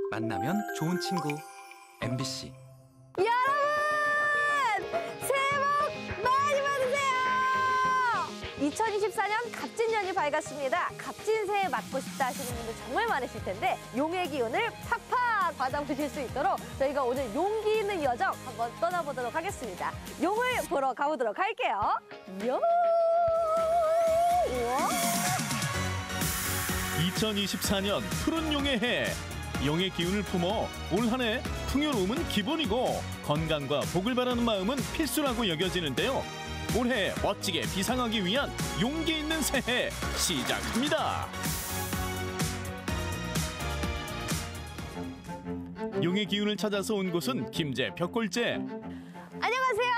만나면 좋은 친구 MBC. 여러분! 새해 복 많이 받으세요! 2024년 갑진년이 밝았습니다. 갑진새해 맞고 싶다 하시는 분들 정말 많으실 텐데 용의 기운을 팍팍 받아보실 수 있도록 저희가 오늘 용기 있는 여정 한번 떠나보도록 하겠습니다. 용을 보러 가보도록 할게요. 요! 2024년 푸른 용의 해. 용의 기운을 품어 올 한 해 풍요로움은 기본이고 건강과 복을 바라는 마음은 필수라고 여겨지는데요. 올해 멋지게 비상하기 위한 용기 있는 새해 시작합니다. 용의 기운을 찾아서 온 곳은 김제 벽골제. 안녕하세요.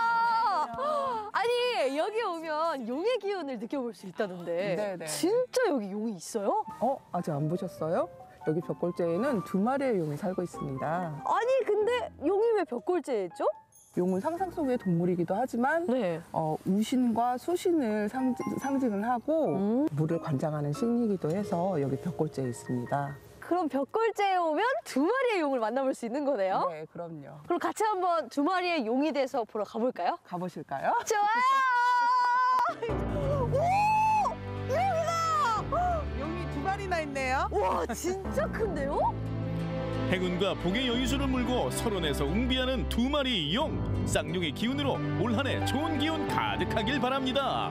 아니 여기 오면 용의 기운을 느껴볼 수 있다던데 네네. 진짜 여기 용이 있어요? 아직 안 보셨어요? 여기 벽골제에는 2마리의 용이 살고 있습니다. 아니 근데 용이 왜 벽골제였죠? 용은 상상 속의 동물이기도 하지만 네. 우신과 수신을 상징을 하고 물을 관장하는 신이기도 해서 여기 벽골제에 있습니다. 그럼 벽골제에 오면 2마리의 용을 만나볼 수 있는 거네요? 네, 그럼요. 그럼 같이 한번 2마리의 용이 돼서 보러 가볼까요? 가보실까요? 좋아요! 오! 여기다! 용이 2마리나 있네요. 와 진짜 큰데요? 행운과 복의 여유수를 물고 서론에서 웅비하는 2마리 용. 쌍용의 기운으로 올 한 해 좋은 기운 가득하길 바랍니다.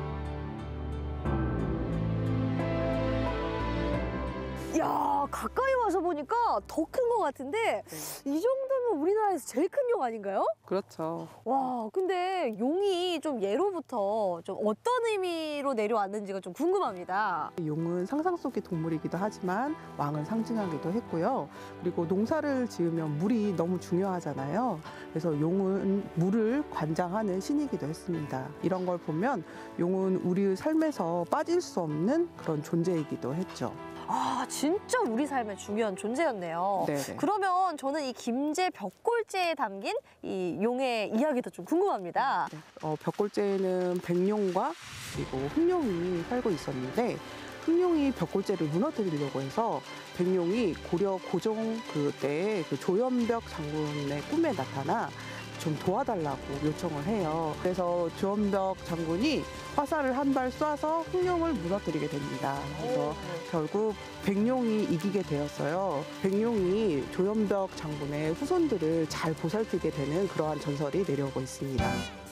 야 가까이 와서 보니까 더 큰 것 같은데 이 정도면 우리나라에서 제일 큰 용 아닌가요? 그렇죠. 와 근데 용이 좀 예로부터 좀 어떤 의미로 내려왔는지가 좀 궁금합니다. 용은 상상 속의 동물이기도 하지만 왕을 상징하기도 했고요. 그리고 농사를 지으면 물이 너무 중요하잖아요. 그래서 용은 물을 관장하는 신이기도 했습니다. 이런 걸 보면 용은 우리의 삶에서 빠질 수 없는 그런 존재이기도 했죠. 아 진짜 우리 삶에 중요한 존재였네요. 네네. 그러면 저는 이 김제 벽골제에 담긴 이 용의 이야기도 좀 궁금합니다. 벽골제에는 백룡과 그리고 흑룡이 살고 있었는데 흑룡이 벽골제를 무너뜨리려고 해서 백룡이 고려 고종 그때의 그 조연벽 장군의 꿈에 나타나 좀 도와달라고 요청을 해요. 그래서 조연벽 장군이 화살을 한 발 쏴서 흑룡을 무너뜨리게 됩니다. 그래서 결국 백룡이 이기게 되었어요. 백룡이 조연벽 장군의 후손들을 잘 보살피게 되는 그러한 전설이 내려오고 있습니다.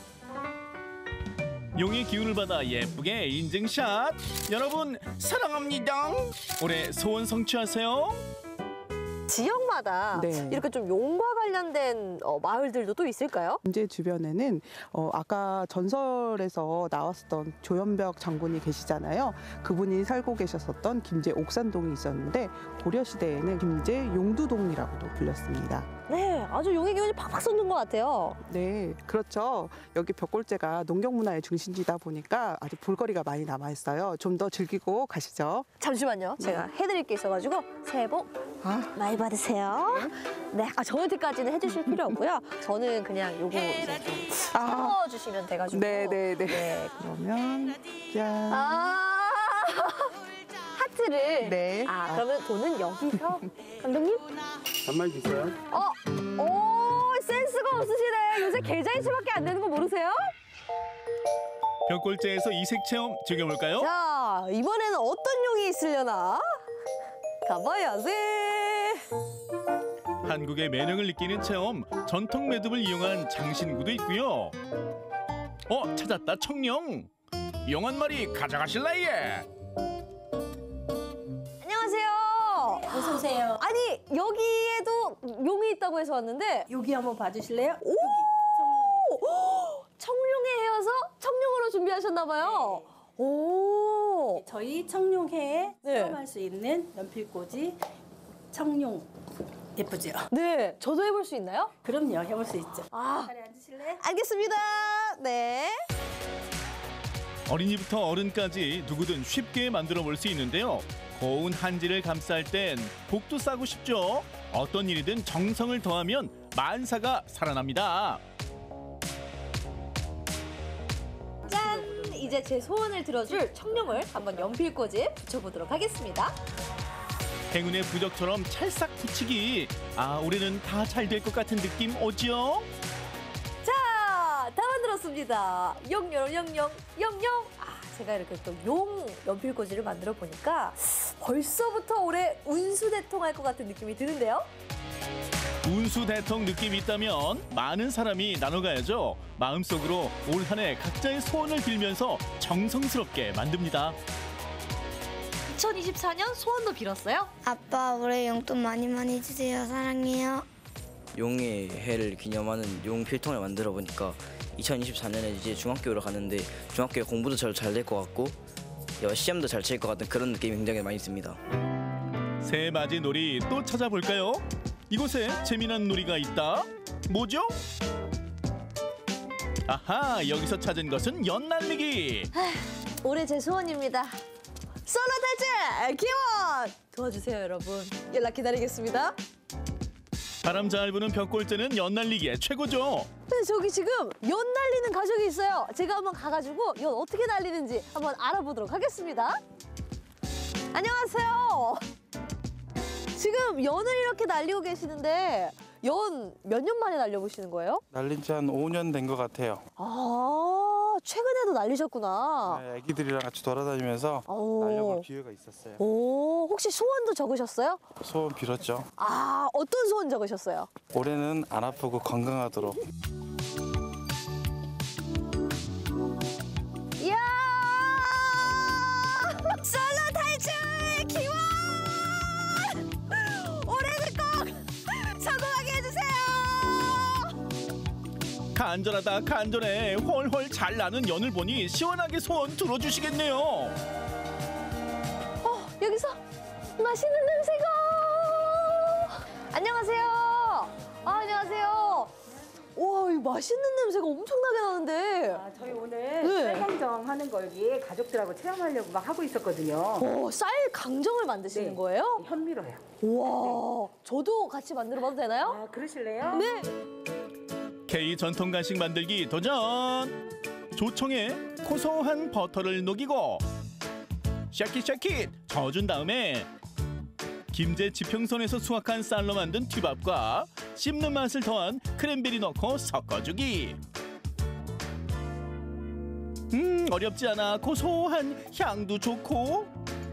용의 기운을 받아 예쁘게 인증샷. 여러분 사랑합니다. 올해 소원 성취하세요. 지역마다 네. 이렇게 좀 용과 관련된 마을들도 또 있을까요? 김제 주변에는 아까 전설에서 나왔었던 조연벽 장군이 계시잖아요. 그분이 살고 계셨었던 김제 옥산동이 있었는데 고려시대에는 김제 용두동이라고도 불렸습니다. 네, 아주 용의 기운이 팍팍 솟는 것 같아요. 네, 그렇죠. 여기 벽골제가 농경문화의 중심지다 보니까 아주 볼거리가 많이 남아있어요. 좀 더 즐기고 가시죠. 잠시만요. 제가 해드릴 게 있어가지고 새해 복 많이 받으세요. 네, 저한테까지는 해주실 필요 없고요. 저는 그냥 요거 이제 좀 써주시면 돼가지고. 네네네. 네. 그러면 짠. 하트를. 네. 그러면 돈은 여기서. 감독님? 단말 주세요. 오, 센스가 없으시네. 요새 계좌이체밖에 안 되는 거 모르세요? 벽골제에서 이색 체험 즐겨볼까요? 자, 이번에는 어떤 용이 있으려나? 가봐야지. 한국의 매력을 느끼는 체험, 전통 매듭을 이용한 장신구도 있고요. 찾았다 청룡. 용 한 마리 가져가실래예? 안녕하세요. 어서 오세요. 아니, 여기에도 용이 있다고 해서 왔는데 여기 한번 봐주실래요? 오! 청룡에 헤어서 청룡으로 준비하셨나 봐요. 네. 오! 저희 청룡회에 네. 체험할 수 있는 연필꽂이 청룡 예쁘죠? 네, 저도 해볼 수 있나요? 그럼요, 해볼 수 있죠. 아, 자리에 앉으실래요? 알겠습니다. 네. 어린이부터 어른까지 누구든 쉽게 만들어 볼 수 있는데요. 고운 한지를 감쌀 땐 복도 싸고 싶죠. 어떤 일이든 정성을 더하면 만사가 살아납니다. 짠! 이제 제 소원을 들어줄 청룡을 한번 연필꽂이에 붙여보도록 하겠습니다. 행운의 부적처럼 찰싹 붙이기. 아, 올해는 다 잘 될 것 같은 느낌 오죠? 자, 다 만들었습니다. 영영. 아, 제가 이렇게 또 용 연필꽂이를 만들어 보니까 벌써부터 올해 운수대통할 것 같은 느낌이 드는데요. 운수대통 느낌이 있다면 많은 사람이 나눠가야죠. 마음속으로 올 한 해 각자의 소원을 빌면서 정성스럽게 만듭니다. 2024년 소원도 빌었어요? 아빠 올해 용돈 많이 주세요. 사랑해요. 용의 해를 기념하는 용 필통을 만들어 보니까 2024년에 이제 중학교로 가는데 중학교에 공부도 잘 될 것 같고 시험도 잘 칠 것 같은 그런 느낌이 굉장히 많이 듭니다. 새 맞이 놀이 또 찾아볼까요? 이곳에 재미난 놀이가 있다. 뭐죠? 아하, 여기서 찾은 것은 연 날리기. 올해 제 소원입니다. 솔로 탈출 기원 도와주세요, 여러분. 연락 기다리겠습니다. 바람 잘 부는 벽골제는 연 날리기에 최고죠. 근데 저기 지금 연 날리는 가족이 있어요. 제가 한번 가가지고 연 어떻게 날리는지 한번 알아보도록 하겠습니다. 안녕하세요. 지금 연을 이렇게 날리고 계시는데 연 몇 년 만에 날려보시는 거예요? 날린 지 한 5년 된 것 같아요. 아, 최근에도 날리셨구나. 네, 애기들이랑 같이 돌아다니면서 오. 날려볼 기회가 있었어요. 오, 혹시 소원도 적으셨어요? 소원 빌었죠. 아, 어떤 소원 적으셨어요? 올해는 안 아프고 건강하도록. 이야! 솔로 탈출 기원! 올해는 꼭 성공하게 해주세요! 간절하다 간절해. 헐헐 잘 나는 연을 보니 시원하게 소원 들어주시겠네요. 여기서 맛있는 냄새가! 안녕하세요. 안녕하세요. 와, 이 맛있는 냄새가 엄청나게 나는데. 저희 오늘 네. 쌀강정 하는 걸 위해 가족들하고 체험하려고 막 하고 있었거든요. 쌀 강정을 만드시는 네. 거예요? 현미로요. 와, 저도 같이 만들어 봐도 되나요? 아, 그러실래요? 네. K 전통 간식 만들기 도전. 조청에 고소한 버터를 녹이고 샤킷 저어준 다음에 김제 지평선에서 수확한 쌀로 만든 튀밥과 씹는 맛을 더한 크랜베리 넣고 섞어주기. 어렵지 않아. 고소한 향도 좋고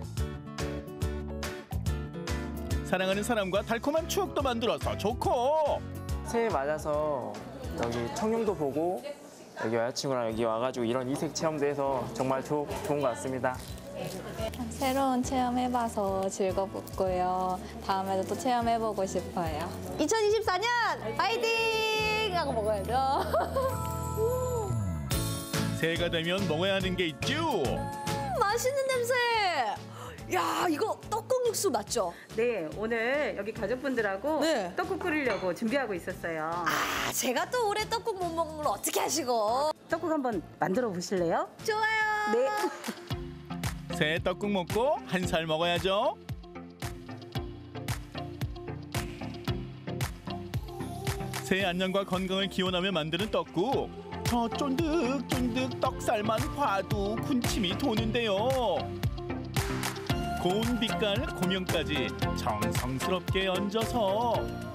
사랑하는 사람과 달콤한 추억도 만들어서 좋고. 새해 맞아서 여기 청룡도 보고 여기 여자친구랑 여기 와가지고 이런 이색 체험도 해서 정말 좋은 것 같습니다. 새로운 체험 해봐서 즐겁고요. 다음에도 또 체험해보고 싶어요. 2024년 파이팅! 하고 먹어야죠. 새해가 되면 먹어야 하는 게 있죠. 맛있는 냄새. 야, 이거 떡국 육수 맞죠? 네, 오늘 여기 가족분들하고 네. 떡국 끓이려고 준비하고 있었어요. 아, 제가 또 올해 떡국 못 먹는 걸 어떻게 하시고? 떡국 한번 만들어 보실래요? 좋아요. 네. 새 떡국 먹고 한 살 먹어야죠. 새해 안녕과 건강을 기원하며 만드는 떡국. 저 쫀득쫀득 떡살만 봐도 군침이 도는데요. 고운 빛깔 고명까지 정성스럽게 얹어서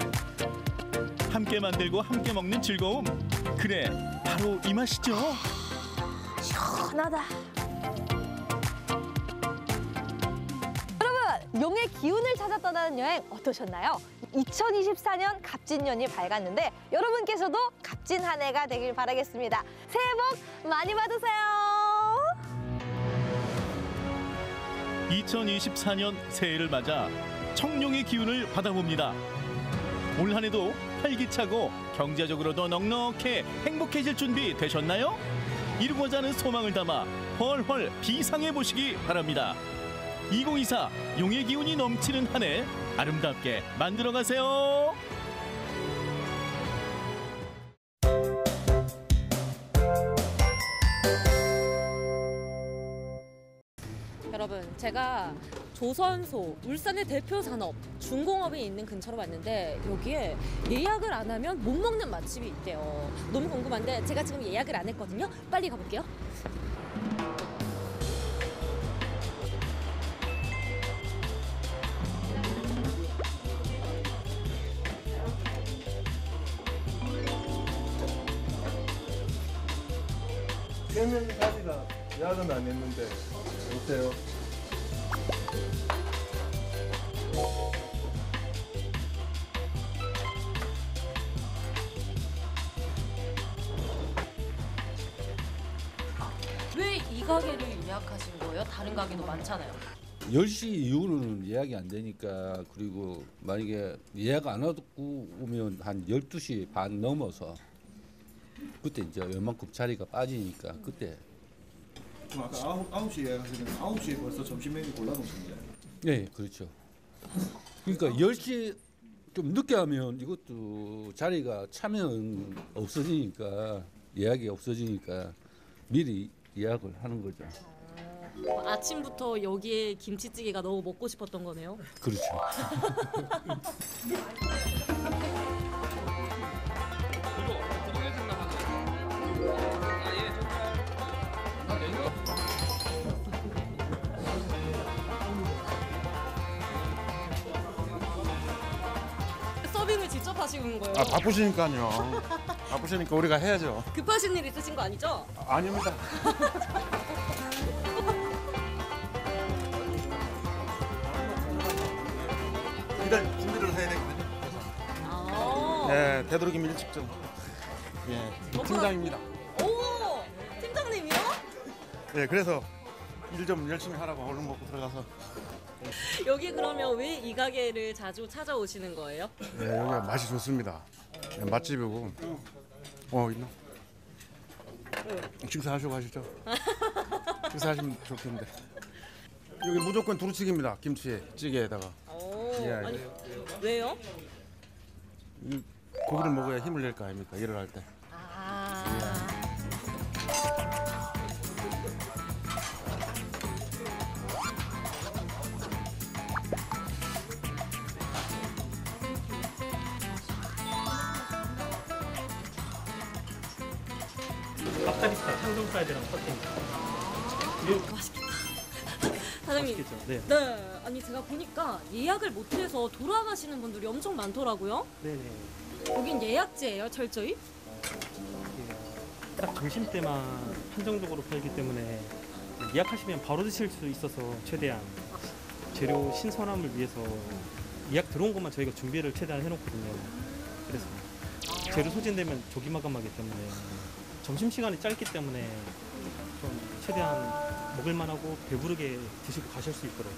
함께 만들고 함께 먹는 즐거움. 그래, 바로 이 맛이죠. 시원하다. 여러분, 용의 기운을 찾아 떠나는 여행 어떠셨나요? 2024년 갑진년이 밝았는데 여러분께서도 갑진 한 해가 되길 바라겠습니다. 새해 복 많이 받으세요. 2024년 새해를 맞아 청룡의 기운을 받아봅니다. 올 한 해도 활기차고 경제적으로도 넉넉해 행복해질 준비 되셨나요? 이루고자 하는 소망을 담아 헐헐 비상해 보시기 바랍니다. 2024 용의 기운이 넘치는 한 해 아름답게 만들어 가세요. 여러분, 제가 조선소, 울산의 대표 산업, 중공업이 있는 근처로 왔는데 여기에 예약을 안 하면 못 먹는 맛집이 있대요. 너무 궁금한데 제가 지금 예약을 안 했거든요. 빨리 가볼게요. 깨면 자리가 예약은 안 했는데 어때요? 왜 이 가게를 예약하신 거예요? 다른 가게도 많잖아요. 10시 이후로는 예약이 안 되니까, 그리고 만약에 예약 안 하고 오면 한 12시 반 넘어서 그때 이제 웬만큼 자리가 빠지니까 그때. 그럼 아까 9시 예약하시면 9시에 벌써 점심 메뉴 골라놓으신 거예요? 네, 그렇죠. 그러니까 10시 좀 늦게 하면 이것도 자리가 차면 없어지니까, 예약이 없어지니까 미리 예약을 하는 거죠. 아침부터 여기에 김치찌개가 너무 먹고 싶었던 거네요. 그렇죠. 서빙을 직접 하시는 거예요? 아, 바쁘시니까요. 바쁘시니까 우리가 해야죠. 급하신 일 있으신 거 아니죠? 아닙니다. 일단 준비를 해야 되거든요. 네, 되도록이면 일찍 좀. 예, 팀장입니다. 오, 팀장님이요? 네, 그래서 일 좀 열심히 하라고 얼른 먹고 들어가서. 여기 그러면 왜 이 가게를 자주 찾아오시는 거예요? 네, 여기가 맛이 좋습니다. 네, 맛집이고. 있나? 식사하시고 가시죠. 식사하시면 좋겠는데. 여기 무조건 두루치기입니다. 김치에, 찌개에다가. 예, 아니, 왜요? 고기를 먹어야 힘을 낼 거 아닙니까? 일을 할 때. 앞다리살, 항정살이랑 섞입니다. 맛있겠다. 사장님. 맛있겠죠? 네. 네. 아니 제가 보니까 예약을 못해서 돌아가시는 분들이 엄청 많더라고요. 네네. 여긴 예약제예요, 철저히? 딱 점심때만 한정적으로 팔기 때문에 예약하시면 바로 드실 수 있어서 최대한 재료 신선함을 위해서 예약 들어온 것만 저희가 준비를 최대한 해놓거든요. 그래서 재료 소진되면 조기 마감하기 때문에 점심시간이 짧기 때문에 좀 최대한 먹을만하고 배부르게 드시고 가실 수 있도록.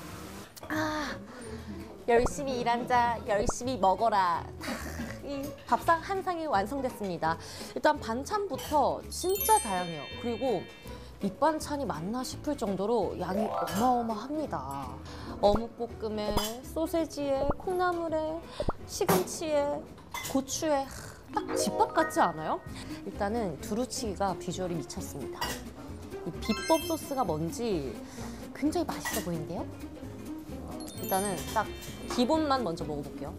열심히 일한 자 열심히 먹어라. 이 밥상 한 상이 완성됐습니다. 일단 반찬부터 진짜 다양해요. 그리고 밑반찬이 맞나 싶을 정도로 양이 어마어마합니다. 어묵볶음에 소세지에 콩나물에 시금치에 고추에 딱 집밥 같지 않아요? 일단은 두루치기가 비주얼이 미쳤습니다. 이 비법 소스가 뭔지 굉장히 맛있어 보이는데요? 일단은 딱 기본만 먼저 먹어볼게요.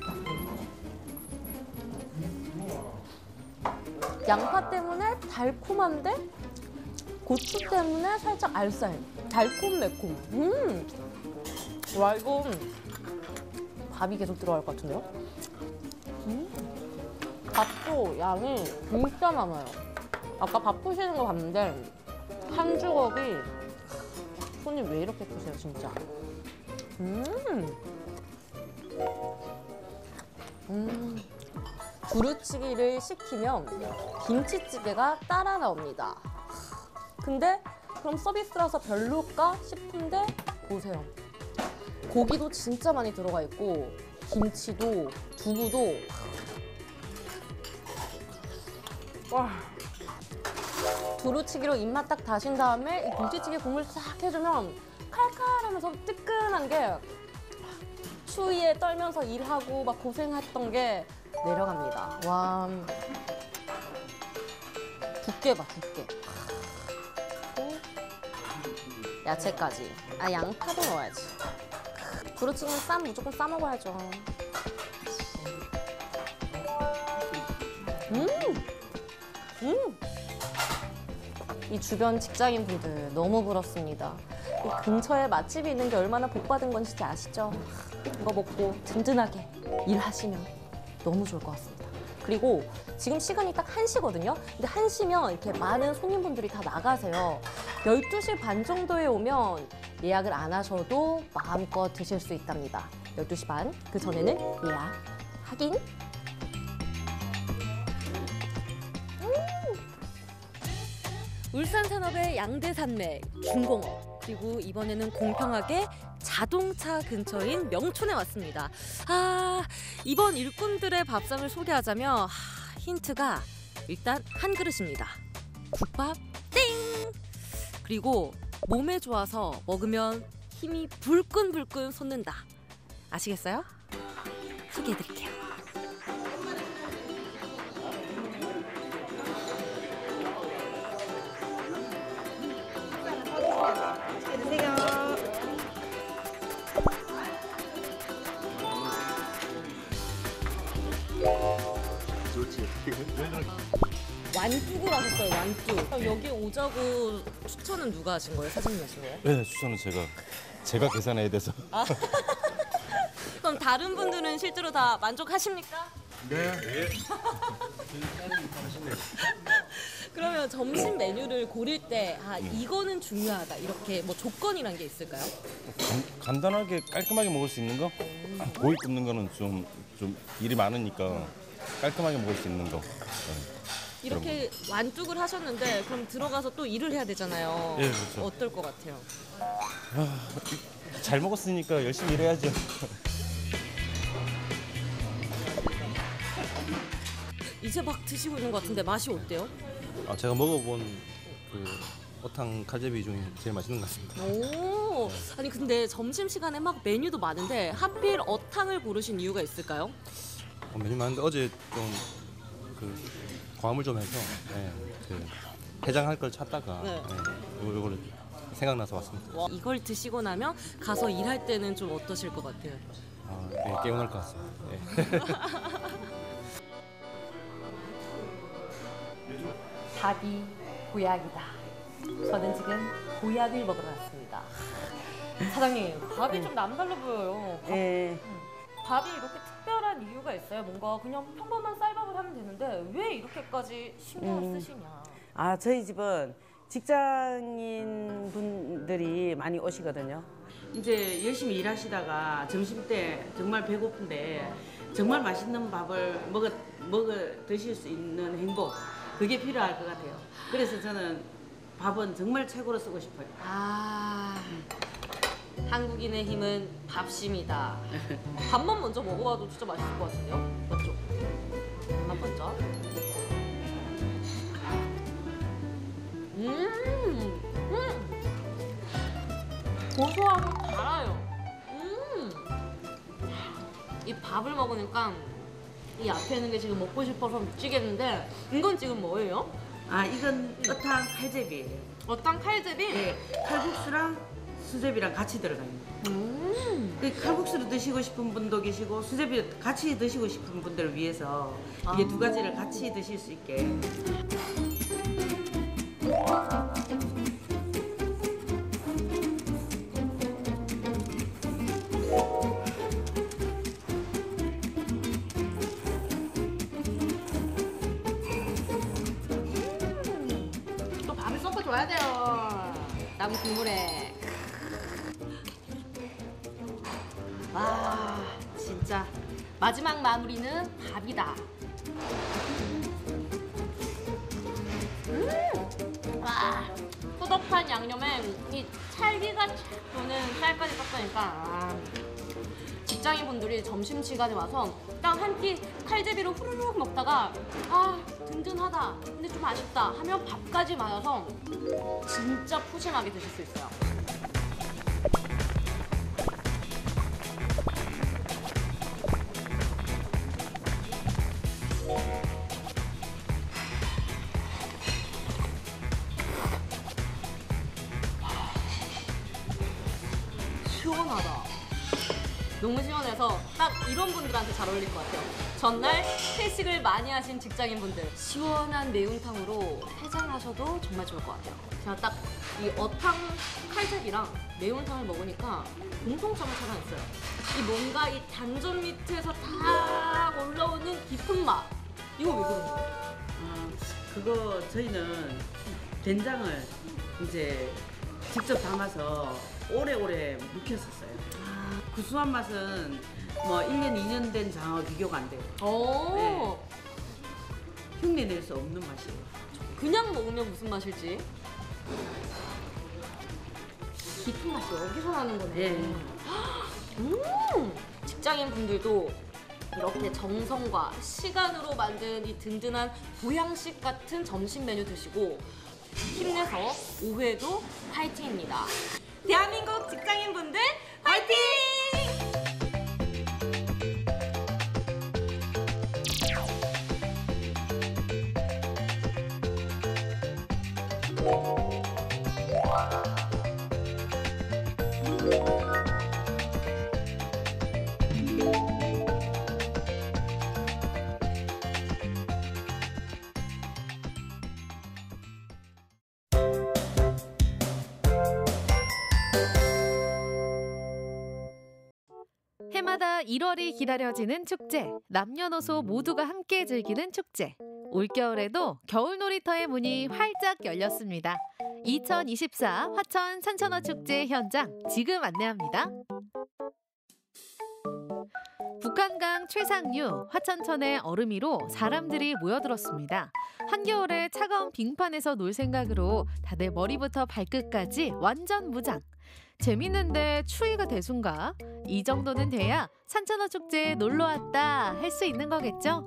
양파 때문에 달콤한데 고추 때문에 살짝 알싸해. 달콤매콤. 와, 이거 밥이 계속 들어갈 것 같은데요? 밥도 양이 진짜 많아요. 아까 밥 푸시는 거 봤는데 한 주걱이 손이 왜 이렇게 크세요, 진짜. 두루치기를 시키면 김치찌개가 따라 나옵니다. 근데 그럼 서비스라서 별로일까 싶은데 보세요. 고기도 진짜 많이 들어가 있고 김치도 두부도 와. 두루치기로 입맛 딱 다신 다음에 이 김치찌개 국물 싹 해주면 칼칼하면서 뜨끈한 게 추위에 떨면서 일하고 막 고생했던 게 내려갑니다. 와, 두께 봐, 두께. 야채까지. 아, 양파도 넣어야지. 두루치기는 무조건 싸 먹어야죠. 이 주변 직장인분들 너무 부럽습니다. 이 근처에 맛집이 있는 게 얼마나 복받은 건지 아시죠? 이거 먹고 든든하게 일하시면 너무 좋을 것 같습니다. 그리고 지금 시간이 딱 1시거든요. 근데 1시면 이렇게 많은 손님분들이 다 나가세요. 12시 반 정도에 오면 예약을 안 하셔도 마음껏 드실 수 있답니다. 12시 반, 그 전에는 예약 확인. 울산 산업의 양대 산맥, 중공업. 그리고 이번에는 공평하게 자동차 근처인 명촌에 왔습니다. 이번 일꾼들의 밥상을 소개하자면 힌트가 일단 한 그릇입니다. 국밥 땡! 그리고 몸에 좋아서 먹으면 힘이 불끈불끈 솟는다. 아시겠어요? 소개해드릴게요. 완뚝을 하셨어요, 완뚝. 여기 오자고 추천은 누가 하신 거예요? 사장님 하신 거예요? 네, 추천은 제가 계산해야 돼서. 그럼 다른 분들은 실제로 다 만족하십니까? 네. 그러면 점심 메뉴를 고를 때 이거는 중요하다 이렇게 뭐 조건이란 게 있을까요? 간단하게 깔끔하게 먹을 수 있는 거? 고기 굽는 거는 좀 일이 많으니까 깔끔하게 먹을 수 있는 거. 네. 이렇게 완뚝을 하셨는데 그럼 들어가서 또 일을 해야 되잖아요. 예, 그렇죠. 어떨 것 같아요? 잘 먹었으니까 열심히 일해야죠. 이제 막 드시고 있는 것 같은데 맛이 어때요? 제가 먹어본 그 어탕 칼제비 중에 제일 맛있는 것 같습니다. 오, 아니 근데 점심시간에 막 메뉴도 많은데 하필 어탕을 고르신 이유가 있을까요? 메뉴 많은데 어제 좀 과음을 좀 해서 해장할 걸 찾다가 이걸 생각나서 왔습니다. 이걸 드시고 나면 가서 일할 때는 좀 어떠실 것 같아요? 네, 개운할 것 같습니다. 밥이 보약이다. 저는 지금 보약을 먹으러 왔습니다. 사장님, 밥이 좀 남달라 보여요. 밥이 이렇게 특별한 이유가 있어요? 뭔가 그냥 평범한 쌀밥을 하면 되는데 왜 이렇게까지 신경을 쓰시냐? 저희 집은 직장인 분들이 많이 오시거든요. 이제 열심히 일하시다가 점심 때 정말 배고픈데 정말 맛있는 밥을 먹어 드실 수 있는 행복, 그게 필요할 것 같아요. 그래서 저는 밥은 정말 최고로 쓰고 싶어요. 한국인의 힘은 밥심이다. 밥만 먼저 먹어봐도 진짜 맛있을 것 같은데요? 맞죠? 밥만 먼저. 고소하고 달아요. 이 밥을 먹으니까 이 앞에 있는 게 지금 먹고 싶어서 미치겠는데 이건 지금 뭐예요? 이건 어탕 칼제비예요. 어탕 칼제비? 네, 칼국수랑 수제비랑 같이 들어가요. 칼국수로 드시고 싶은 분도 계시고 수제비 같이 드시고 싶은 분들을 위해서 이게 두 가지를 같이 드실 수 있게. 또 밥을 섞어줘야 돼요. 나무 국물에. 와, 진짜 마지막 마무리는 밥이다. 와, 꾸덕한 양념에 이 찰기가 착 도는 쌀까지 섞으니까 직장인분들이 점심시간에 와서 딱 한 끼 칼제비로 후루룩 먹다가 든든하다, 근데 좀 아쉽다 하면 밥까지 마셔서 진짜 푸짐하게 드실 수 있어요. 시원하다. 너무 시원해서 딱 이런 분들한테 잘 어울릴 것 같아요. 전날 회식을 많이 하신 직장인분들, 시원한 매운탕으로 해장하셔도 정말 좋을 것 같아요. 제가 딱 이 어탕 칼제비랑 매운탕을 먹으니까 공통점을 찾아냈어요. 이 뭔가 이 단전 밑에서 다 올라오는 깊은 맛, 이거 왜 그런 거예요? 그거 저희는 된장을 이제 직접 담아서 오래오래 묵혔었어요. 구수한 맛은 뭐 1년, 2년 된 장어 비교가 안 돼요. 네. 흉내 낼 수 없는 맛이에요. 그냥 먹으면 무슨 맛일지. 깊은 맛이 여기서 나는 거네. 직장인 분들도 이렇게 정성과 시간으로 만든 이 든든한 보양식 같은 점심 메뉴 드시고 힘내서 올해도 파이팅입니다. 대한민국 직장인 분들 파이팅! 해마다 1월이 기다려지는 축제, 남녀노소 모두가 함께 즐기는 축제. 올겨울에도 겨울 놀이터의 문이 활짝 열렸습니다. 2024 화천 산천어 축제 현장 지금 안내합니다. 북한강 최상류, 화천천의 얼음 위로 사람들이 모여들었습니다. 한겨울에 차가운 빙판에서 놀 생각으로 다들 머리부터 발끝까지 완전 무장. 재밌는데 추위가 대순가? 이 정도는 돼야 산천어 축제에 놀러 왔다 할 수 있는 거겠죠?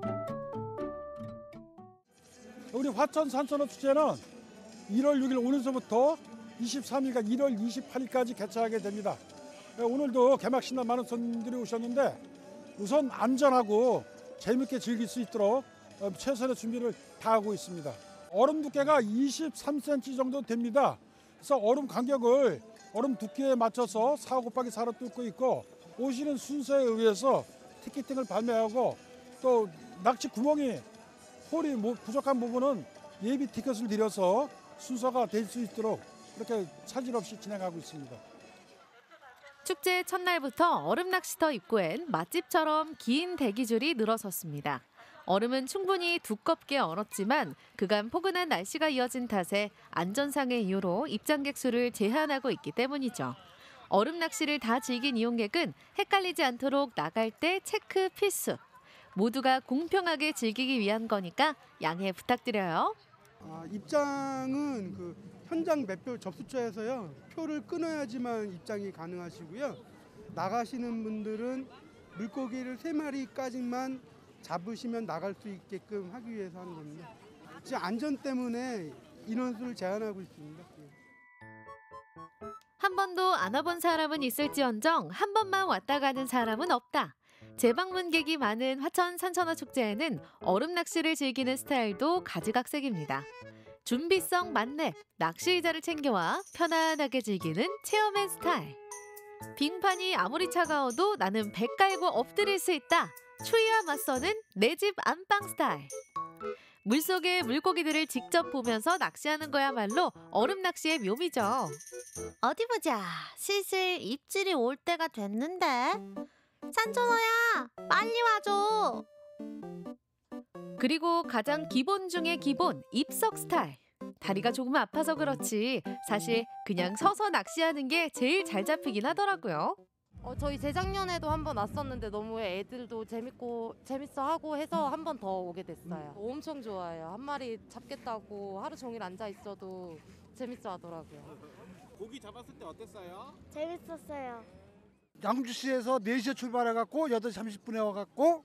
우리 화천 산천어 축제는 1월 6일 오늘서부터 23일과 1월 28일까지 개최하게 됩니다. 오늘도 개막식날 많은 손님들이 오셨는데 우선 안전하고 재밌게 즐길 수 있도록 최선의 준비를 다하고 있습니다. 얼음 두께가 23cm 정도 됩니다. 그래서 얼음 간격을 얼음 두께에 맞춰서 4 곱하기 4로 뚫고 있고 오시는 순서에 의해서 티켓팅을 발매하고 또 낚시 구멍이 홀이 부족한 부분은 예비 티켓을 드려서 순서가 될 수 있도록 그렇게 차질 없이 진행하고 있습니다. 축제 첫날부터 얼음 낚시터 입구엔 맛집처럼 긴 대기줄이 늘어섰습니다. 얼음은 충분히 두껍게 얼었지만 그간 포근한 날씨가 이어진 탓에 안전상의 이유로 입장객 수를 제한하고 있기 때문이죠. 얼음 낚시를 다 즐긴 이용객은 헷갈리지 않도록 나갈 때 체크 필수. 모두가 공평하게 즐기기 위한 거니까 양해 부탁드려요. 입장은 그 현장 매표 접수처에서요. 표를 끊어야지만 입장이 가능하시고요. 나가시는 분들은 물고기를 3마리까지만 잡으시면 나갈 수 있게끔 하기 위해서 하는 겁니다. 지금 안전 때문에 인원수를 제한하고 있습니다. 한 번도 안 와본 사람은 있을지언정 한 번만 왔다 가는 사람은 없다. 재방문객이 많은 화천 산천어 축제에는 얼음 낚시를 즐기는 스타일도 가지각색입니다. 준비성 만렙, 낚시 의자를 챙겨와 편안하게 즐기는 체험앤 스타일. 빙판이 아무리 차가워도 나는 배 깔고 엎드릴 수 있다. 추위와 맞서는 내 집 안방 스타일. 물속의 물고기들을 직접 보면서 낚시하는 거야말로 얼음 낚시의 묘미죠. 어디 보자. 슬슬 입질이 올 때가 됐는데. 산천어야, 빨리 와줘. 그리고 가장 기본 중에 기본, 입석 스타일. 다리가 조금 아파서 그렇지 사실 그냥 서서 낚시하는 게 제일 잘 잡히긴 하더라고요. 저희 재작년에도 한 번 왔었는데 너무 애들도 재밌어하고 해서 한 번 더 오게 됐어요. 엄청 좋아해요. 한 마리 잡겠다고 하루 종일 앉아 있어도 재밌어 하더라고요. 고기 잡았을 때 어땠어요? 재밌었어요. 양주시에서 4시에 출발해갖고 8시 30분에 와갖고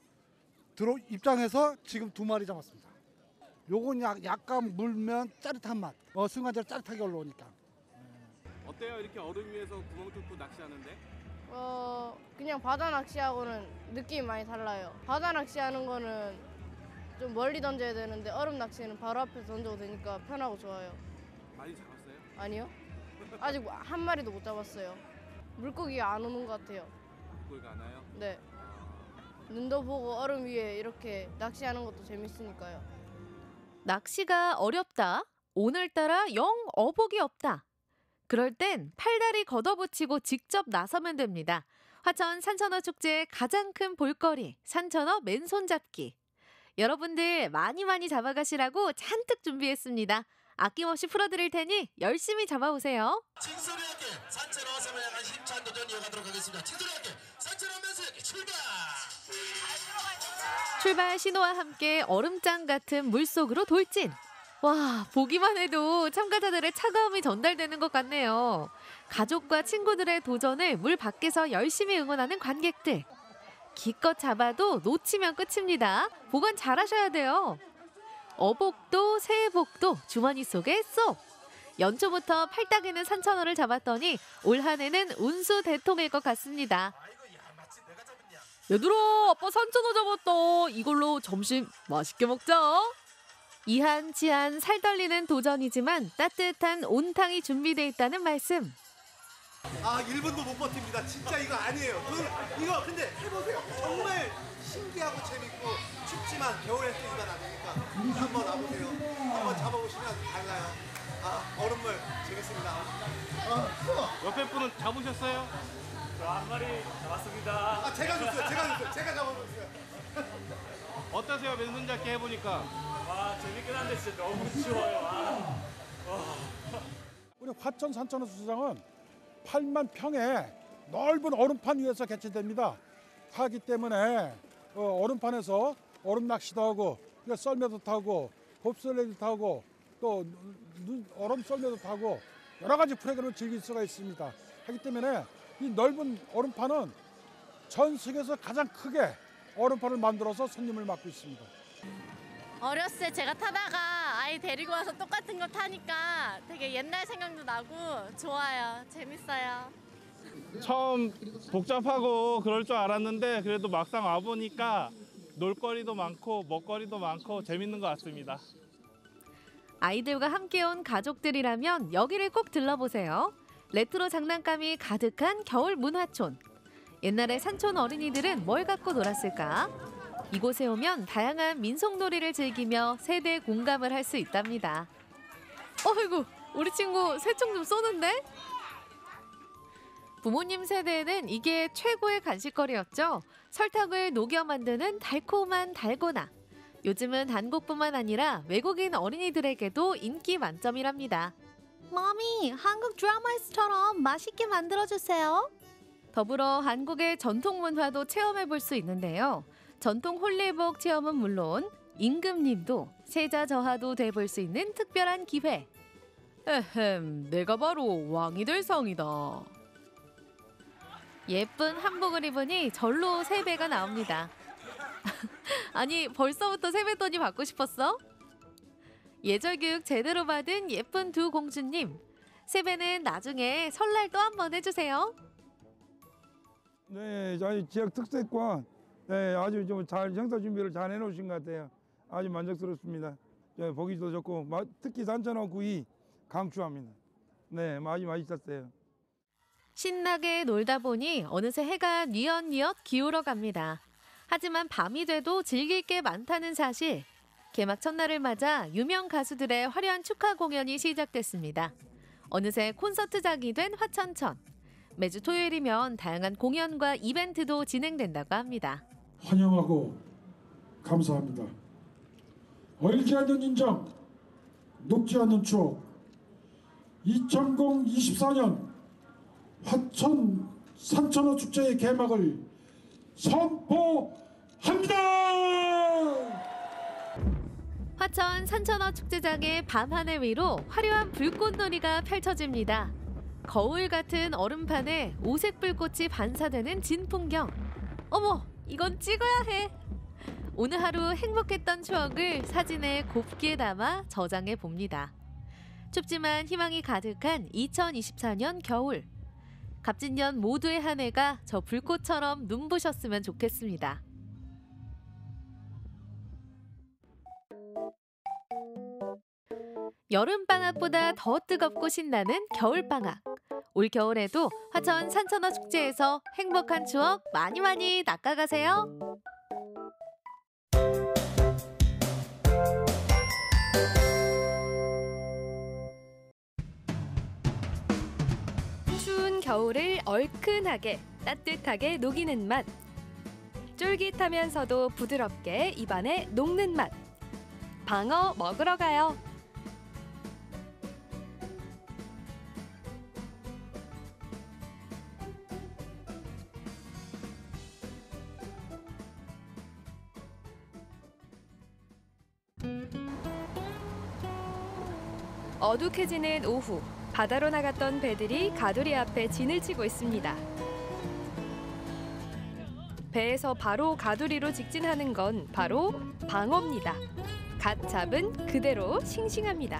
입장해서 지금 2마리 잡았습니다. 요건 약간 물면 짜릿한 맛. 순간적으로 짜릿하게 올라오니까. 어때요? 이렇게 얼음 위에서 구멍 뚫고 낚시하는데? 그냥 바다 낚시하고는 느낌이 많이 달라요. 바다 낚시하는 거는 좀 멀리 던져야 되는데 얼음 낚시는 바로 앞에서 던져도 되니까 편하고 좋아요. 많이 잡았어요? 아니요. 아직 한 마리도 못 잡았어요. 물고기가 안 오는 것 같아요. 물고기가 안 와요? 네. 눈도 보고 얼음 위에 이렇게 낚시하는 것도 재밌으니까요. 낚시가 어렵다. 오늘따라 영 어복이 없다. 그럴 땐 팔다리 걷어붙이고 직접 나서면 됩니다. 화천 산천어 축제의 가장 큰 볼거리, 산천어 맨손 잡기. 여러분들 많이 잡아가시라고 잔뜩 준비했습니다. 아낌없이 풀어드릴 테니 열심히 잡아오세요. 진솔이 함께 산채로 어셈을 향한 힘찬 도전 이어가도록 하겠습니다. 진솔이 함께 산채하면서 출발! 출발 신호와 함께 얼음장 같은 물속으로 돌진. 와, 보기만 해도 참가자들의 차가움이 전달되는 것 같네요. 가족과 친구들의 도전을 물 밖에서 열심히 응원하는 관객들. 기껏 잡아도 놓치면 끝입니다. 보관 잘하셔야 돼요. 어복도 새해복도 주머니 속에 쏙. 연초부터 팔딱이는 산천어를 잡았더니 올 한 해는 운수 대통일 것 같습니다. 얘들아, 아빠 산천어 잡았다. 이걸로 점심 맛있게 먹자. 이한치한 살떨리는 도전이지만 따뜻한 온탕이 준비돼 있다는 말씀. 아, 1분도 못 버팁니다. 진짜 이거 아니에요. 이거 근데 해보세요. 정말 신기하고 재밌고 춥지만 겨울에 뜨기가 나니까 한번 와보세요. 한번 잡아보시면 달라요. 아, 얼음물 재밌습니다. 옆에 분은 잡으셨어요? 저 한 마리 잡았습니다. 아, 제가 줬어요. 제가 잡아봤어요. 어떠세요? 맨손잡기 해보니까? 와, 재밌긴 한데 진짜 너무 추워요. 우리 화천 산천어 수장은 8만 평의 넓은 얼음판 위에서 개최됩니다. 하기 때문에 얼음판에서 얼음 낚시도 하고 썰매도 타고 봅슬레이도 타고 또 얼음 썰매도 타고 여러 가지 프로그램을 즐길 수가 있습니다. 하기 때문에 이 넓은 얼음판은 전 세계에서 가장 크게 얼음판을 만들어서 손님을 맡고 있습니다. 어렸을 때 제가 타다가 아이 데리고 와서 똑같은 거 타니까 되게 옛날 생각도 나고 좋아요. 재밌어요. 처음 복잡하고 그럴 줄 알았는데 그래도 막상 와보니까 놀거리도 많고 먹거리도 많고 재밌는 것 같습니다. 아이들과 함께 온 가족들이라면 여기를 꼭 들러보세요. 레트로 장난감이 가득한 겨울 문화촌. 옛날에 산촌 어린이들은 뭘 갖고 놀았을까? 이곳에 오면 다양한 민속놀이를 즐기며 세대 공감을 할 수 있답니다. 어이구, 우리 친구 새총 좀 쏘는데? 부모님 세대에는 이게 최고의 간식거리였죠. 설탕을 녹여 만드는 달콤한 달고나. 요즘은 한국뿐만 아니라 외국인 어린이들에게도 인기 만점이랍니다. 머미, 한국 드라마에서처럼 맛있게 만들어주세요. 더불어 한국의 전통 문화도 체험해볼 수 있는데요. 전통 홀리복 체험은 물론 임금님도 세자저하도 돼볼 수 있는 특별한 기회. 에헴, 내가 바로 왕이 될 상이다. 예쁜 한복을 입으니 절로 세배가 나옵니다. 아니, 벌써부터 세뱃돈이 받고 싶었어? 예절교육 제대로 받은 예쁜 두 공주님. 세배는 나중에 설날 또 한 번 해주세요. 네, 저희 지역 특색과 아주 좀 잘 행사 준비를 잘 해놓으신 것 같아요. 아주 만족스럽습니다. 보기도 좋고 특히 산천어 구이 강추합니다. 네, 아주 맛있었어요. 신나게 놀다 보니 어느새 해가 뉘엿뉘엿 기울어 갑니다. 하지만 밤이 돼도 즐길 게 많다는 사실. 개막 첫날을 맞아 유명 가수들의 화려한 축하 공연이 시작됐습니다. 어느새 콘서트장이 된 화천천. 매주 토요일이면 다양한 공연과 이벤트도 진행된다고 합니다. 환영하고 감사합니다. 얼지 않는 인정, 녹지 않는 추억. 2024년 화천 산천어 축제의 개막을 선포합니다. 화천 산천어 축제장의 밤하늘 위로 화려한 불꽃놀이가 펼쳐집니다. 거울 같은 얼음판에 오색 불꽃이 반사되는 진풍경. 어머, 이건 찍어야 해. 오늘 하루 행복했던 추억을 사진에 곱게 담아 저장해 봅니다. 춥지만 희망이 가득한 2024년 겨울. 갑진년 모두의 한 해가 저 불꽃처럼 눈부셨으면 좋겠습니다. 여름방학보다 더 뜨겁고 신나는 겨울방학. 올 겨울에도 화천 산천어 축제에서 행복한 추억 많이 낚아가세요. 추운 겨울을 얼큰하게 따뜻하게 녹이는 맛. 쫄깃하면서도 부드럽게 입안에 녹는 맛. 방어 먹으러 가요. 어둑해지는 오후, 바다로 나갔던 배들이 가두리 앞에 진을 치고 있습니다. 배에서 바로 가두리로 직진하는 건 바로 방어입니다. 갓 잡은 그대로 싱싱합니다.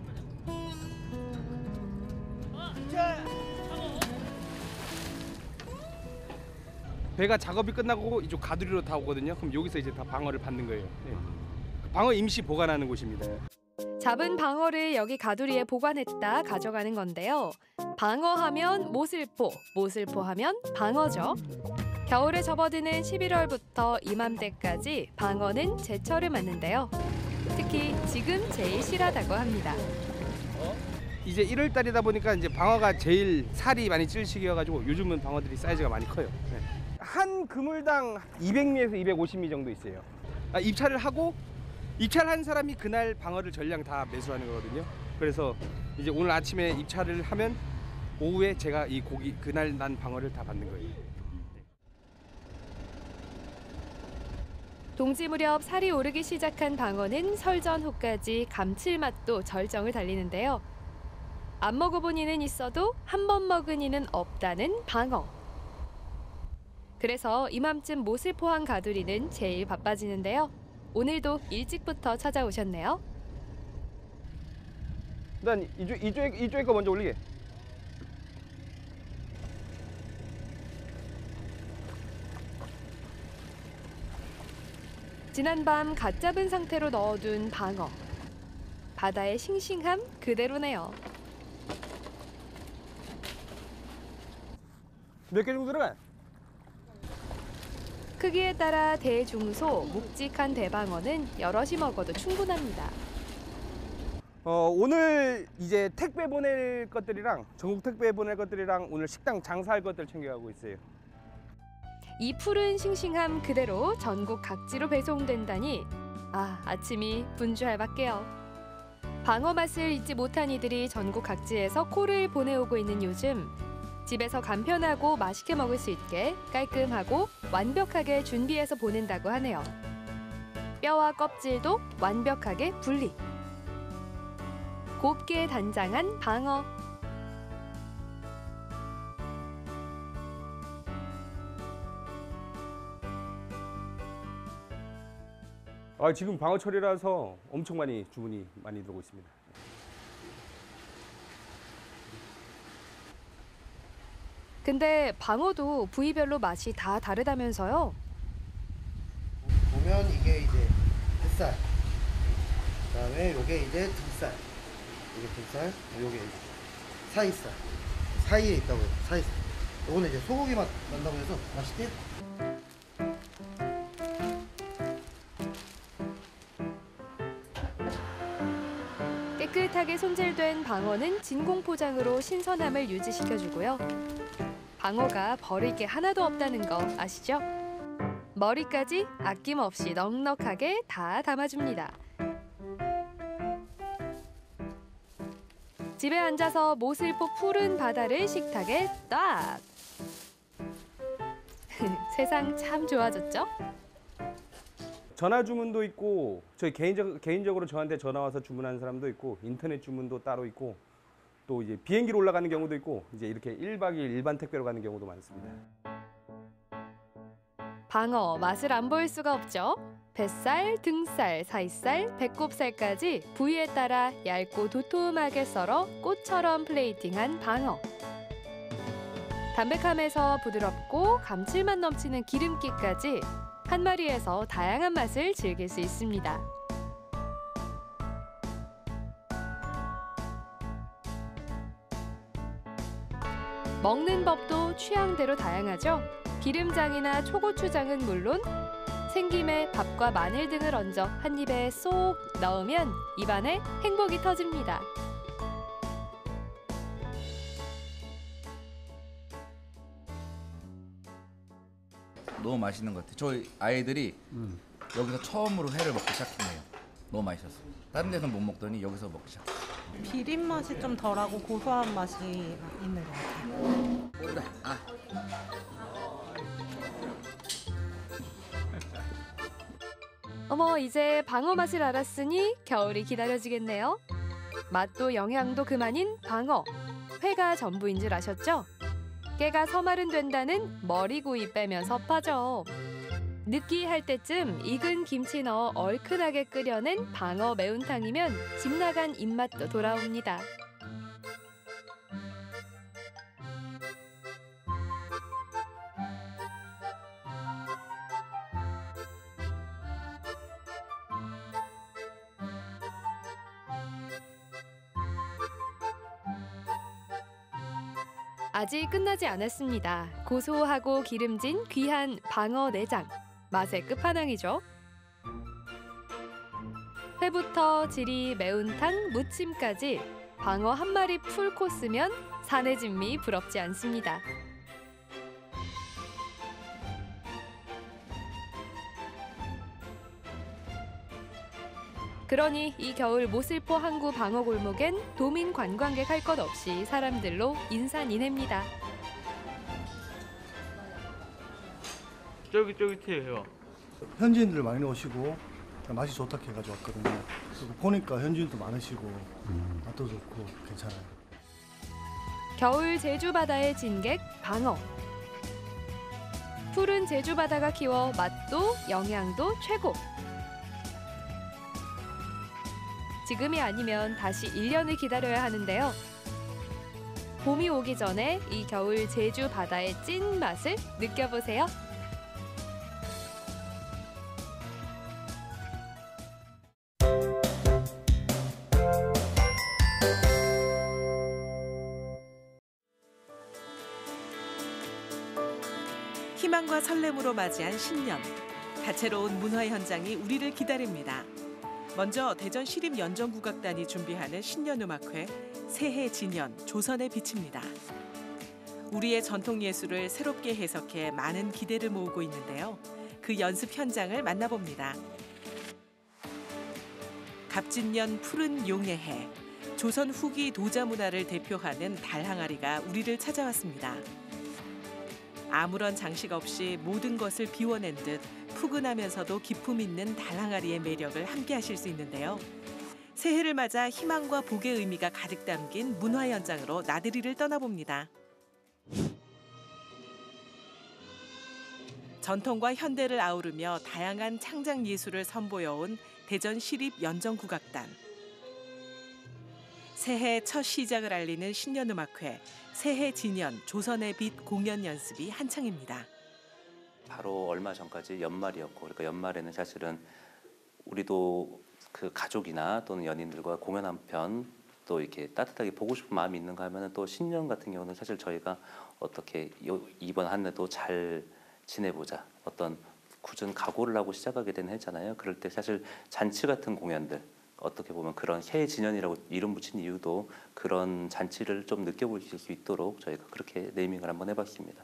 배가 작업이 끝나고 이쪽 가두리로 다 오거든요. 그럼 여기서 이제 다 방어를 받는 거예요. 네. 방어 임시 보관하는 곳입니다. 잡은 방어를 여기 가두리에 보관했다 가져가는 건데요. 방어하면 모슬포, 모슬포하면 방어죠. 겨울에 접어드는 11월부터 이맘때까지 방어는 제철을 맞는데요. 특히 지금 제일 실하다고 합니다. 이제 1월 달이다 보니까 이제 방어가 제일 살이 많이 찔 시기여가지고 요즘은 방어들이 사이즈가 많이 커요. 네. 한 그물당 200미에서 250미 정도 있어요. 입찰을 하고 입찰한 사람이 그날 방어를 전량 다 매수하는 거거든요. 그래서 이제 오늘 아침에 입찰을 하면 오후에 제가 이 고기 그날 난 방어를 다 받는 거예요. 동지 무렵 살이 오르기 시작한 방어는 설 전후까지 감칠맛도 절정을 달리는데요. 안 먹어본 이는 있어도 한 번 먹은 이는 없다는 방어. 그래서 이맘쯤 모슬포항 가두리는 제일 바빠지는데요. 오늘도 일찍부터 찾아오셨네요. 일단 이쪽에 거 먼저 올리게. 지난밤 갓 잡은 상태로 넣어둔 방어. 바다의 싱싱함 그대로네요. 몇 개 정도 들어가? 크기에 따라 대중소, 묵직한 대방어는 여럿이 먹어도 충분합니다. 오늘 이제 택배 보낼 것들이랑 전국 택배 보낼 것들이랑 오늘 식당 장사할 것들 챙겨가고 있어요. 이 푸른 싱싱함 그대로 전국 각지로 배송된다니 아침이 분주할 밖에요. 방어 맛을 잊지 못한 이들이 전국 각지에서 코를 보내오고 있는 요즘 집에서 간편하고 맛있게 먹을 수 있게 깔끔하고 완벽하게 준비해서 보낸다고 하네요. 뼈와 껍질도 완벽하게 분리. 곱게 단장한 방어. 지금 방어철이라서 엄청 많이 주문이 많이 들어오고 있습니다. 근데 방어도 부위별로 맛이 다 다르다면서요? 보면 이게 이제 뱃살, 그다음에 요게 이제 등살, 이게 등살, 요게 사이살, 사이에 있다고요. 사이살. 요거는 이제 소고기 맛 난다고 해서 맛있대요. 깨끗하게 손질된 방어는 진공 포장으로 신선함을 유지시켜주고요. 방어가 버릴 게 하나도 없다는 거 아시죠? 머리까지 아낌없이 넉넉하게 다 담아줍니다. 집에 앉아서 모슬포 푸른 바다를 식탁에 딱! 세상 참 좋아졌죠? 전화 주문도 있고 저희 개인적으로 저한테 전화 와서 주문하는 사람도 있고 인터넷 주문도 따로 있고 또 이제 비행기로 올라가는 경우도 있고 이제 이렇게 1박 2일 일반 택배로 가는 경우도 많습니다. 방어 맛을 안 보일 수가 없죠. 뱃살, 등살, 사이살, 배꼽살까지 부위에 따라 얇고 도톰하게 썰어 꽃처럼 플레이팅한 방어. 담백함에서 부드럽고 감칠맛 넘치는 기름기까지 한 마리에서 다양한 맛을 즐길 수 있습니다. 먹는 법도 취향대로 다양하죠. 기름장이나 초고추장은 물론 생김에 밥과 마늘 등을 얹어 한 입에 쏙 넣으면 입안에 행복이 터집니다. 너무 맛있는 것 같아요. 저희 아이들이 여기서 처음으로 회를 먹기 시작했네요. 너무 맛있었어요. 다른 데서 못 먹더니 여기서 먹기 시작했어요. 비린 맛이 좀 덜하고 고소한 맛이 있는 것 같아요. 어머, 이제 방어 맛을 알았으니 겨울이 기다려지겠네요. 맛도 영양도 그만인 방어. 회가 전부인 줄 아셨죠? 깨가 서말은 된다는 머리구이 빼면 섭하죠. 느끼할 때쯤 익은 김치 넣어 얼큰하게 끓여낸 방어 매운탕이면 집 나간 입맛도 돌아옵니다. 아직 끝나지 않았습니다. 고소하고 기름진 귀한 방어 내장. 맛의 끝판왕이죠. 회부터 지리, 매운탕, 무침까지 방어 한 마리 풀 코스면 산의 진미 부럽지 않습니다. 그러니 이 겨울 모슬포 항구 방어 골목엔 도민 관광객 할 것 없이 사람들로 인산인해입니다. 쫄깃쫄깃해요. 현지인들 많이 오시고 맛이 좋다 해가지고 왔거든요. 그리고 보니까 현지인도 많으시고 맛도 좋고 괜찮아요. 겨울 제주 바다의 진객 방어. 푸른 제주 바다가 키워 맛도 영양도 최고. 지금이 아니면 다시 1년을 기다려야 하는데요. 봄이 오기 전에 이 겨울 제주 바다의 찐 맛을 느껴보세요. 희망과 설렘으로 맞이한 신년. 다채로운 문화 현장이 우리를 기다립니다. 먼저 대전 시립연정국악단이 준비하는 신년음악회 새해 진연 조선의 빛입니다. 우리의 전통 예술을 새롭게 해석해 많은 기대를 모으고 있는데요. 그 연습 현장을 만나봅니다. 갑진년 푸른 용의 해. 조선 후기 도자 문화를 대표하는 달항아리가 우리를 찾아왔습니다. 아무런 장식 없이 모든 것을 비워낸 듯 푸근하면서도 기품 있는 달항아리의 매력을 함께 하실 수 있는데요. 새해를 맞아 희망과 복의 의미가 가득 담긴 문화 현장으로 나들이를 떠나봅니다. 전통과 현대를 아우르며 다양한 창작 예술을 선보여온 대전 시립연정국악단. 새해 첫 시작을 알리는 신년음악회 새해 진연 조선의 빛 공연 연습이 한창입니다. 바로 얼마 전까지 연말이었고, 그러니까 연말에는 사실은 우리도 그 가족이나 또는 연인들과 공연 한 편 또 이렇게 따뜻하게 보고 싶은 마음이 있는가 하면은 또 신년 같은 경우는 사실 저희가 어떻게 이번 한 해도 잘 지내보자, 어떤 굳은 각오를 하고 시작하게 되는 해잖아요. 그럴 때 사실 잔치 같은 공연들, 어떻게 보면 그런 새해 진연이라고 이름 붙인 이유도 그런 잔치를 좀 느껴보실 수 있도록 저희가 그렇게 네이밍을 한번 해봤습니다.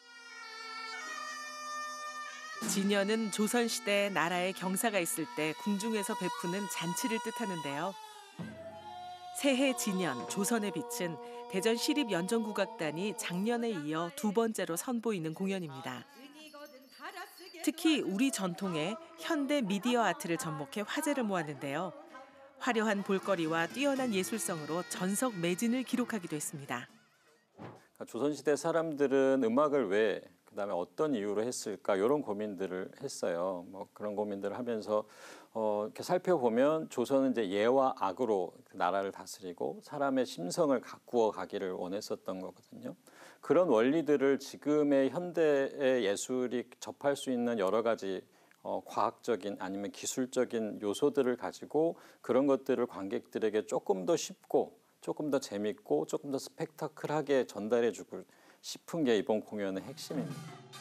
진연은 조선시대 나라에 경사가 있을 때 궁중에서 베푸는 잔치를 뜻하는데요. 새해 진연 조선의 빛은 대전 시립연정국악단이 작년에 이어 두 번째로 선보이는 공연입니다. 특히 우리 전통의 현대 미디어 아트를 접목해 화제를 모았는데요. 화려한 볼거리와 뛰어난 예술성으로 전석 매진을 기록하기도 했습니다. 조선시대 사람들은 음악을 왜, 그다음에 어떤 이유로 했을까, 이런 고민들을 했어요. 뭐 그런 고민들을 하면서 이렇게 살펴보면 조선은 이제 예와 악으로 나라를 다스리고 사람의 심성을 가꾸어 가기를 원했었던 거거든요. 그런 원리들을 지금의 현대의 예술이 접할 수 있는 여러 가지 과학적인 아니면 기술적인 요소들을 가지고 그런 것들을 관객들에게 조금 더 쉽고 조금 더 재밌고 조금 더 스펙타클하게 전달해주고 싶은 게 이번 공연의 핵심입니다.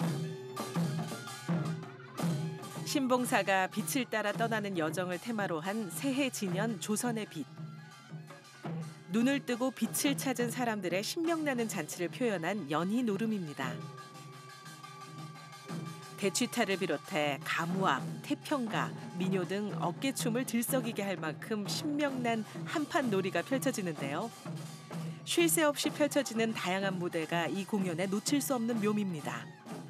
신봉사가 빛을 따라 떠나는 여정을 테마로 한 새해 진연 조선의 빛. 눈을 뜨고 빛을 찾은 사람들의 신명나는 잔치를 표현한 연희 노름입니다. 대취타를 비롯해 가무악, 태평가, 민요 등 어깨춤을 들썩이게 할 만큼 신명난 한판 놀이가 펼쳐지는데요. 쉴 새 없이 펼쳐지는 다양한 무대가 이 공연에 놓칠 수 없는 묘미입니다.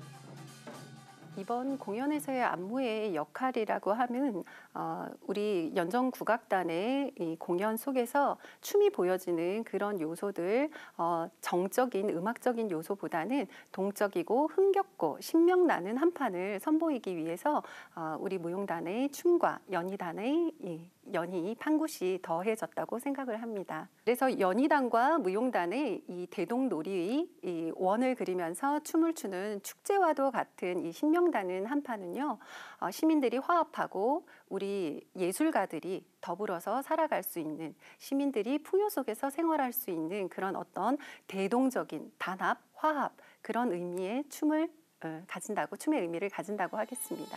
이번 공연에서의 안무의 역할이라고 하면 우리 연정국악단의 이 공연 속에서 춤이 보여지는 그런 요소들, 정적인 음악적인 요소보다는 동적이고 흥겹고 신명나는 한판을 선보이기 위해서 우리 무용단의 춤과 연희단의 연희, 판굿이 더해졌다고 생각을 합니다. 그래서 연희단과 무용단의 이 대동놀이의 이 원을 그리면서 춤을 추는 축제와도 같은 이 신명나는 한판은요, 시민들이 화합하고 우리 예술가들이 더불어서 살아갈 수 있는, 시민들이 풍요 속에서 생활할 수 있는 그런 어떤 대동적인 단합, 화합, 그런 의미의 춤을 가진다고, 춤의 의미를 가진다고 하겠습니다.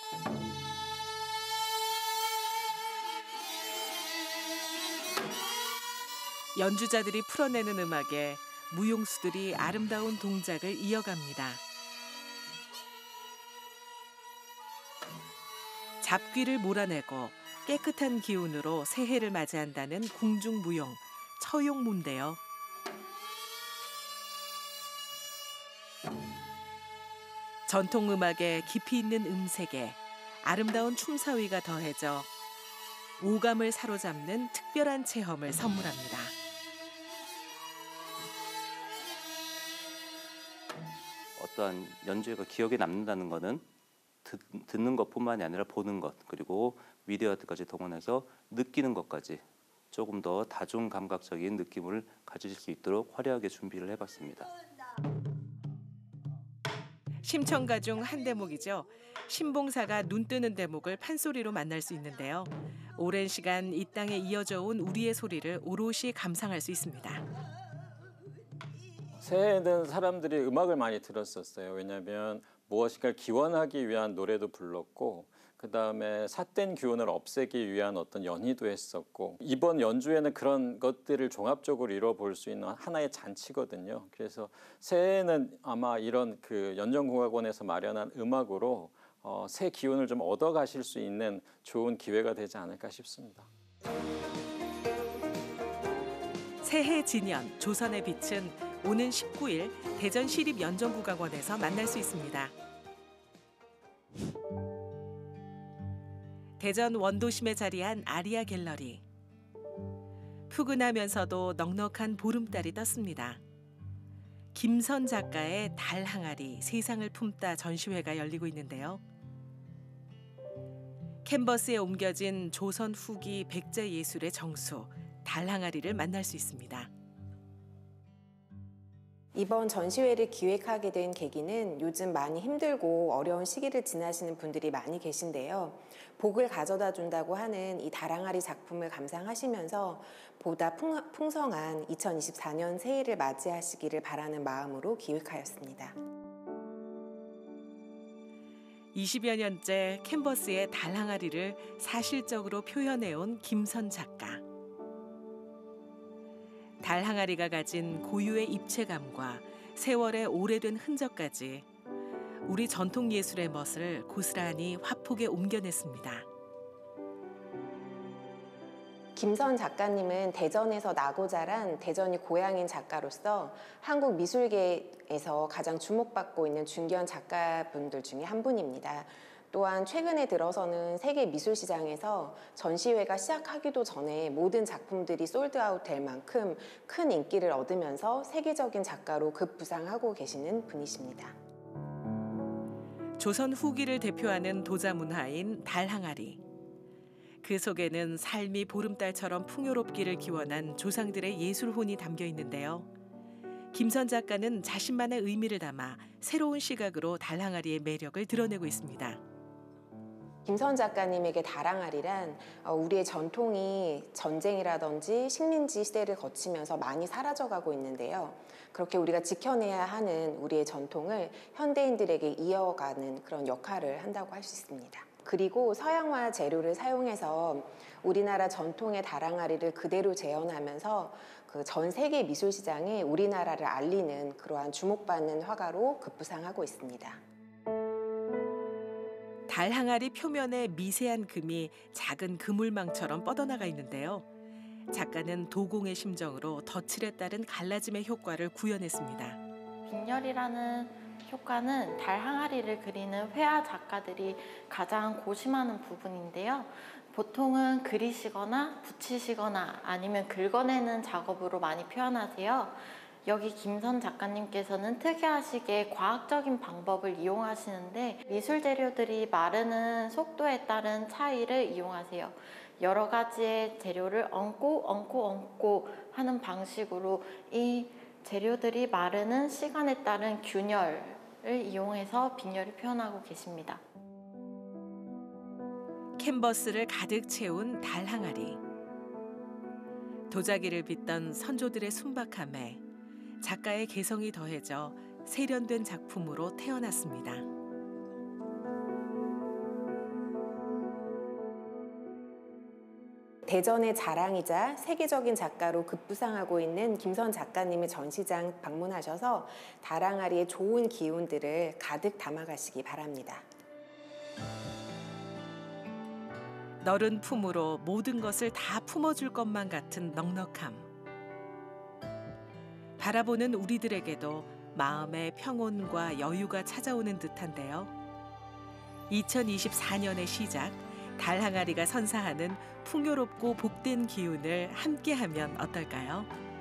연주자들이 풀어내는 음악에 무용수들이 아름다운 동작을 이어갑니다. 잡귀를 몰아내고 깨끗한 기운으로 새해를 맞이한다는 궁중무용, 처용무인데요. 전통음악에 깊이 있는 음색에 아름다운 춤사위가 더해져 오감을 사로잡는 특별한 체험을 선물합니다. 어떠한 연주회가 기억에 남는다는 것은 듣는 것뿐만이 아니라 보는 것, 그리고 미디어까지 동원해서 느끼는 것까지 조금 더 다중 감각적인 느낌을 가지실 수 있도록 화려하게 준비를 해봤습니다. 심청가 중 한 대목이죠. 신봉사가 눈 뜨는 대목을 판소리로 만날 수 있는데요. 오랜 시간 이 땅에 이어져 온 우리의 소리를 오롯이 감상할 수 있습니다. 새해에는 사람들이 음악을 많이 들었었어요. 왜냐하면 무엇인가를 기원하기 위한 노래도 불렀고, 그다음에 삿된 기운을 없애기 위한 어떤 연희도 했었고, 이번 연주에는 그런 것들을 종합적으로 이뤄볼 수 있는 하나의 잔치거든요. 그래서 새해에는 아마 이런 그 연정국악원에서 마련한 음악으로 새 기운을 좀 얻어가실 수 있는 좋은 기회가 되지 않을까 싶습니다. 새해 진연, 조선의 빛은 오는 19일 대전 시립연정국악원에서 만날 수 있습니다. 대전 원도심에 자리한 아리아 갤러리. 푸근하면서도 넉넉한 보름달이 떴습니다. 김선 작가의 달 항아리, 세상을 품다 전시회가 열리고 있는데요. 캔버스에 옮겨진 조선 후기 백제 예술의 정수, 달 항아리를 만날 수 있습니다. 이번 전시회를 기획하게 된 계기는 요즘 많이 힘들고 어려운 시기를 지나시는 분들이 많이 계신데요. 복을 가져다 준다고 하는 이 달항아리 작품을 감상하시면서 보다 풍성한 2024년 새해를 맞이하시기를 바라는 마음으로 기획하였습니다. 20여 년째 캔버스의 달항아리를 사실적으로 표현해온 김선 작가. 달항아리가 가진 고유의 입체감과 세월의 오래된 흔적까지 우리 전통 예술의 멋을 고스란히 화폭에 옮겨냈습니다. 김선 작가님은 대전에서 나고 자란 대전이 고향인 작가로서 한국 미술계에서 가장 주목받고 있는 중견 작가분들 중에 한 분입니다. 또한 최근에 들어서는 세계 미술 시장에서 전시회가 시작하기도 전에 모든 작품들이 솔드아웃 될 만큼 큰 인기를 얻으면서 세계적인 작가로 급부상하고 계시는 분이십니다. 조선 후기를 대표하는 도자 문화인 달항아리. 그 속에는 삶이 보름달처럼 풍요롭기를 기원한 조상들의 예술혼이 담겨 있는데요. 김선 작가는 자신만의 의미를 담아 새로운 시각으로 달항아리의 매력을 드러내고 있습니다. 김선 작가님에게 달항아리란 우리의 전통이 전쟁이라든지 식민지 시대를 거치면서 많이 사라져가고 있는데요. 그렇게 우리가 지켜내야 하는 우리의 전통을 현대인들에게 이어가는 그런 역할을 한다고 할 수 있습니다. 그리고 서양화 재료를 사용해서 우리나라 전통의 달항아리를 그대로 재현하면서 그 전 세계 미술 시장에 우리나라를 알리는 그러한 주목받는 화가로 급부상하고 있습니다. 달 항아리 표면에 미세한 금이 작은 그물망처럼 뻗어나가 있는데요. 작가는 도공의 심정으로 덧칠에 따른 갈라짐의 효과를 구현했습니다. 빈혈이라는 효과는 달 항아리를 그리는 회화 작가들이 가장 고심하는 부분인데요. 보통은 그리시거나 붙이시거나 아니면 긁어내는 작업으로 많이 표현하세요. 여기 김선 작가님께서는 특이하시게 과학적인 방법을 이용하시는데 미술 재료들이 마르는 속도에 따른 차이를 이용하세요. 여러 가지의 재료를 얹고 하는 방식으로 이 재료들이 마르는 시간에 따른 균열을 이용해서 빈혈을 표현하고 계십니다. 캔버스를 가득 채운 달 항아리. 도자기를 빚던 선조들의 순박함에 작가의 개성이 더해져 세련된 작품으로 태어났습니다. 대전의 자랑이자 세계적인 작가로 급부상하고 있는 김선 작가님의 전시장 방문하셔서 달 항아리의 좋은 기운들을 가득 담아가시기 바랍니다. 너른 품으로 모든 것을 다 품어줄 것만 같은 넉넉함. 바라보는 우리들에게도 마음의 평온과 여유가 찾아오는 듯한데요. 2024년의 시작, 달 항아리가 선사하는 풍요롭고 복된 기운을 함께하면 어떨까요?